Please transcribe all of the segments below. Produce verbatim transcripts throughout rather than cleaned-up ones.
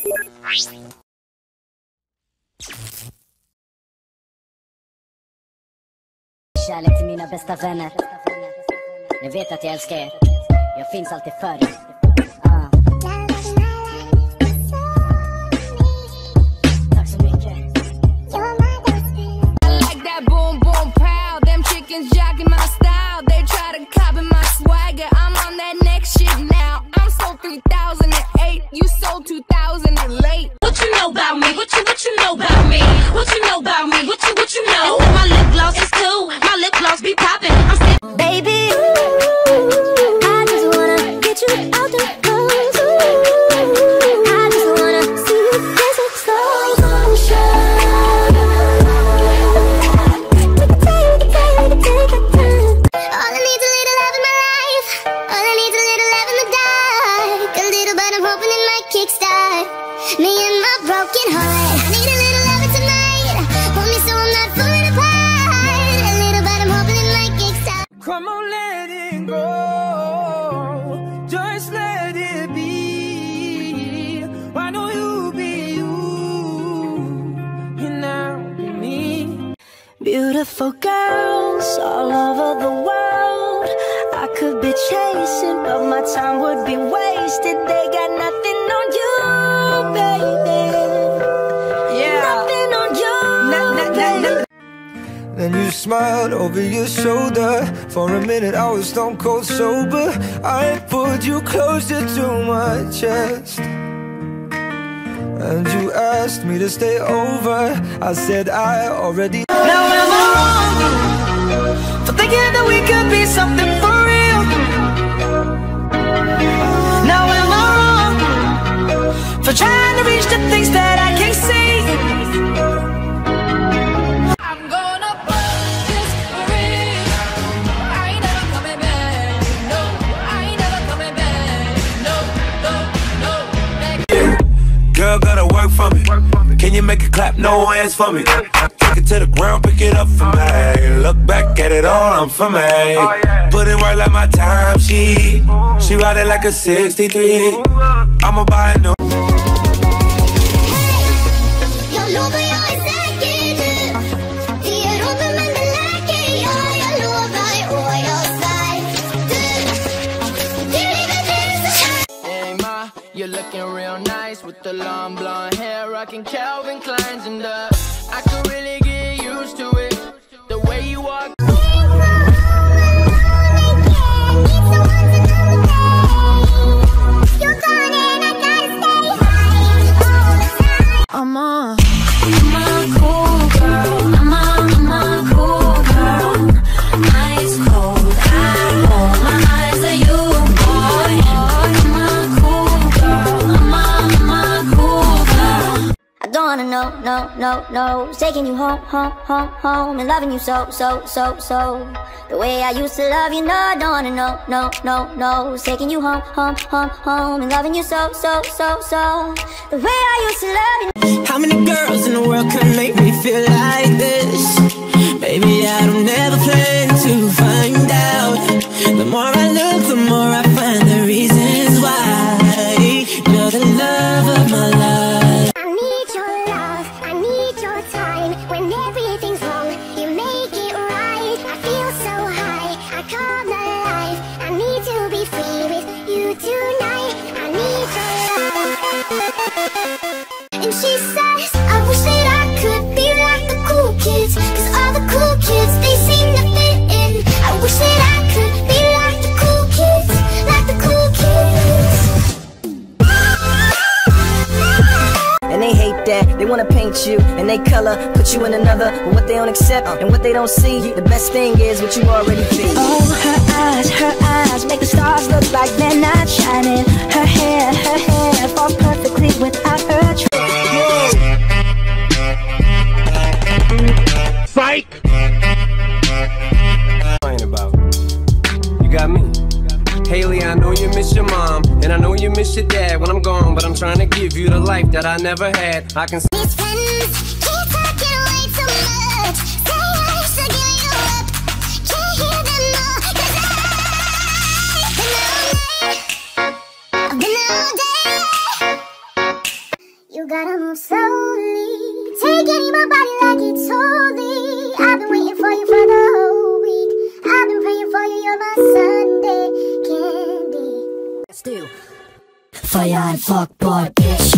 Kärlek till mina bästa vänner. Ni vet att jag älskar er. Jag finns alltid för er. Ah. Tack så mycket. I like that boom boom pow. Them chickens jogging my style. They try to copy my swagger. I'm on that next shit now. I'm sold three thousand eight. You sold two thousand late. What you know about me? What you what you know about me? What you know about me? What you what you know? And my lip gloss is cool. My lip gloss be popping. I'm still Baby, ooh, I just wanna get you out the clothes. Ooh, I just wanna see you dance in slow motion. We can take, we can take, we can take our time. All I need's a little love in my life. All I need's a little love in the dark. A little, but I'm hoping it might kickstart me and my broken heart. I need a little loving tonight. Hold me so I'm not falling apart. A little, but I'm hoping it might kickstart. Come on, let it go. Just let it be. Why don't you be you? And I'll be me. Beautiful girls all over the world. I could be chasing, but my time would be wasted. They got nothing on you, baby. Yeah. Nothing on you, Na- na- na- na- Then you smiled over your shoulder. For a minute I was stone cold sober. I pulled you closer to my chest, and you asked me to stay over. I said I already. Now am I wrong for thinking that we could be something for real? Now am I wrong for trying to reach the things that I can't see? I'm gonna burn this bridge. I ain't never coming back. No, I ain't never coming back. No, no, no. Back. Girl, gotta work for me. Can you make it clap? No hands for me. Take it to the ground, pick it up for me. Look back at it all, I'm for me. Put it right like my time sheet. She ride it like a sixty-three. I'ma buy a new. Jag lovar jag är säker nu. Det är Robin men det läker. Ja, jag lovar och jag svär. Du, du lever du så här. Hey ma, you're looking real nice with the long blonde hair, rocking Calvin Kleins, and uh, I could really get used to it. The way you walk. I'm a, I'm a cool girl. I'm a, I'm a cool girl. Ice cold, I hold my eyes on you, boy. I'm a cool girl. I'm a, I'm a cool girl. I don't wanna know, no, no, no. Taking you home, home, home, home, and loving you so, so, so, so. The way I used to love you, no, I don't wanna know, no, no, no. Taking you home, home, home, home, and loving you so, so, so, so. The way I used to love you. How many girls in the world could make me feel like this? Maybe I don't never plan to find out. The more I look, the more I find the reasons why you're the love of my life. I need your love, I need your time. When everything's wrong, you make it right. I feel so high, I come alive. I need to be free with you tonight. I need your love. And she says, I wish that I could be like the cool kids. Cause all the cool kids, they seem to fit in. I wish that I could be like the cool kids. Like the cool kids. And they hate that, they wanna paint you and they color, put you in another. But what they don't accept and what they don't see, the best thing is what you already be. Oh, her eyes, her eyes make the stars look like they're not shining. Her hair, her hair falls perfectly without her tr- Psych! About. You got me. Haley, I know you miss your mom, and I know you miss your dad when I'm gone, but I'm trying to give you the life that I never had. I can. These friends keep talking way too much. Say I should give you up. Can't hear them all. Cause I've been all day. I've been all day. gotta move slowly. Taking in my body like it's holy. I've been waiting for you for the whole week. I've been praying for you, you're my Sunday candy. Let's do fire and fuck boy bitch.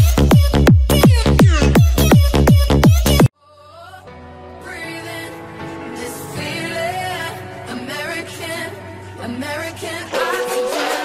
Breathing this feeling, American, American oxygen,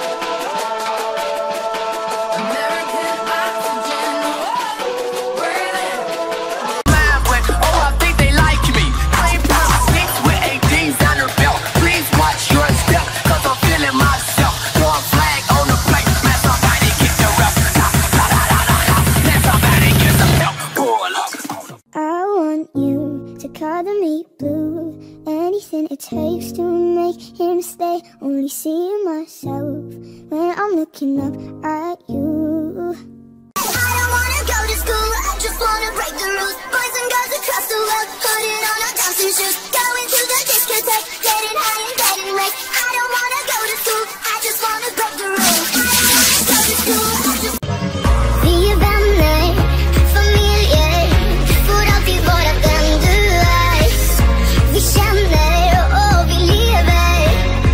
American oxygen. Breathing. Mad when, oh, I think they like me. Plain pair of sneaks with eighteens on her belt. Please watch your step, cause I'm feeling myself. Throw a flag on the plate, man, somebody get the rep. Da, da, da, da, da, da. Man, somebody get some help. Pull up. I want you to color me blue. Anything it takes to make him stay. Only seeing myself when I'm looking up at you. I don't wanna go to school, I just wanna break the rules. Boys and girls across the world, putting on our dancing shoes. Going to the discotheque, getting high and getting wrecked. I don't wanna go to school, I just wanna break the rules. I don't wanna go to school, I just... Vi är vänner, familjer, får alltid vara den du är. Vi känner och vi lever.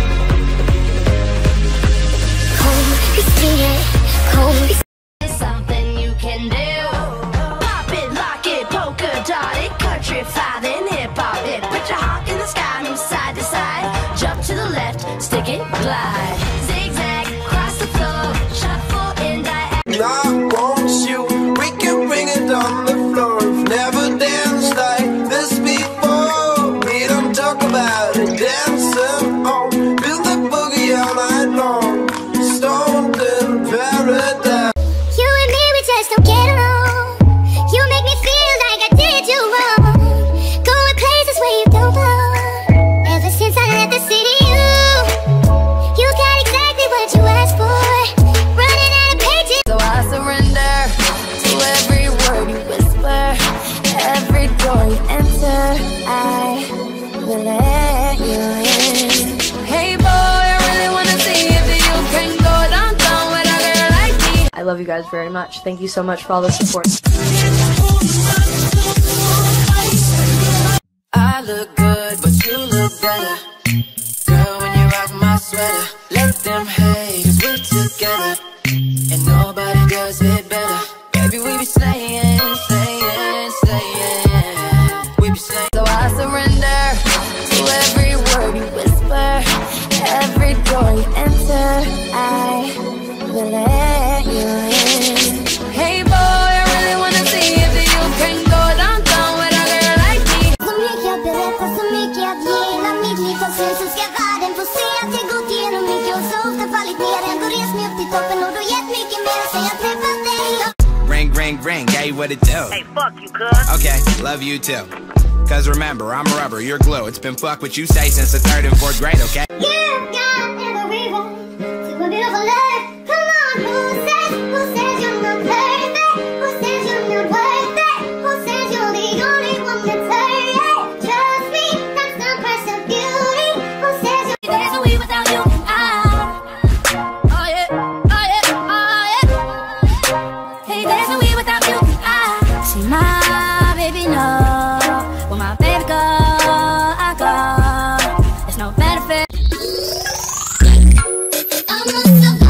Kom, vi springer, kom, vi It's something you can do. Pop it, lock it, polka dot it, countrify then hip hop it. Put your hawk in the sky, move side to side. Jump to the left, stick it, glide. Zigzag, cross the floor, shuffle in diagonal. I want you, we can bring it on the floor. We've never danced like this before. We don't talk about it, dancing on. Build the boogie all night long. Stoned in paradise. You and me, we just don't get along. You make me feel like I did you wrong. Going places where you don't belong. Ever since I left the city, you You got exactly what you asked for. Running out of pages. So I surrender to every word you whisper, every door you enter. I will let you in. Hey boy, I really wanna see if you can go downtown with a girl like me. I love you guys very much. Thank you so much for all the support. I look good, but you look better. Girl, when you rock my sweater, let them hate, cause we're together. And nobody does it better. Baby, we be slaying, slaying, slaying. We be slaying. So I surrender to every word you whisper, every door you enter. I will let you in. Hey boy, I really wanna see if you can go downtown with a girl like me. Så mycket att berätta, så mycket att ge. Hela mitt liv får se, så ska världen få se att jag gått igenom mycket och så ofta fallit ner. Ändå rest mig upp till toppen och då gett mycket mer sen jag träffat dig. Ring, ring, ring, hey, what it do? Hey, fuck you, cuz. Okay, love you too. Cause remember, I'm rubber, you're glue. It's been fuck what you say since the third and fourth grade, okay? You've got every right to a beautiful life. Come on, who says, who says you're not perfect? Who says you're not worth it? Who says you're the only one that's hurt? Trust me, that's the price of beauty. Who says you're There's no way without you. Ah. Oh yeah, oh yeah, oh yeah. Hey, there's no way without you. Ah. See my baby know. When my baby go, I go. There's no better fit. I'm a survivor.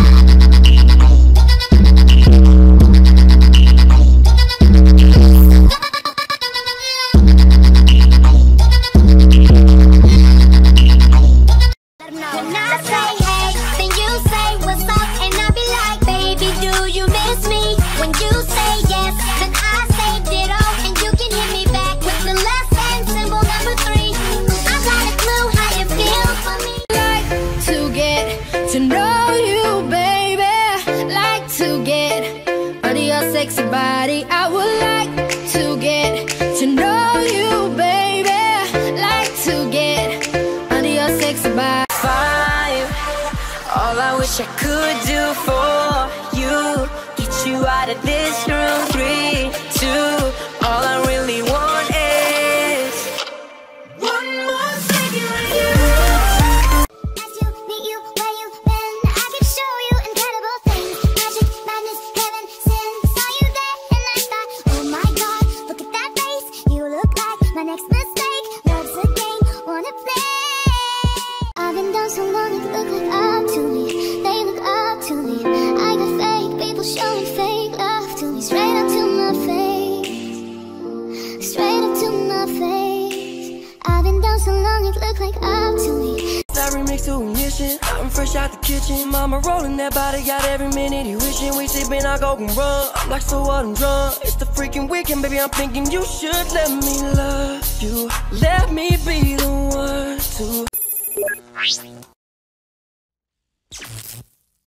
When I say hey, then you say what's up, and I be like, baby, do you miss me? When you say yes, then I say ditto, and you can hit me back with the less than symbol number three. I got a clue how you feel for me. Like to get to know you, baby. Like to get under your sexy body. I would like to get to know you, baby. Like to get under your sexy body. Five, all I wish I could do for you, get you out of this room. Three, two, all I really want is one more second with you. Nice to meet you where you've been. I can show you incredible things. Magic, madness, heaven, sin. Saw you there and I I've been down so long, it look like up to me. That remix to ignition, I'm fresh out the kitchen. Mama rolling that body, got every minute he wishing. We sippin', I go and run. I'm like, so what, I'm drunk. It's the freaking weekend, baby, I'm thinking you should let me love you. Let me be the one to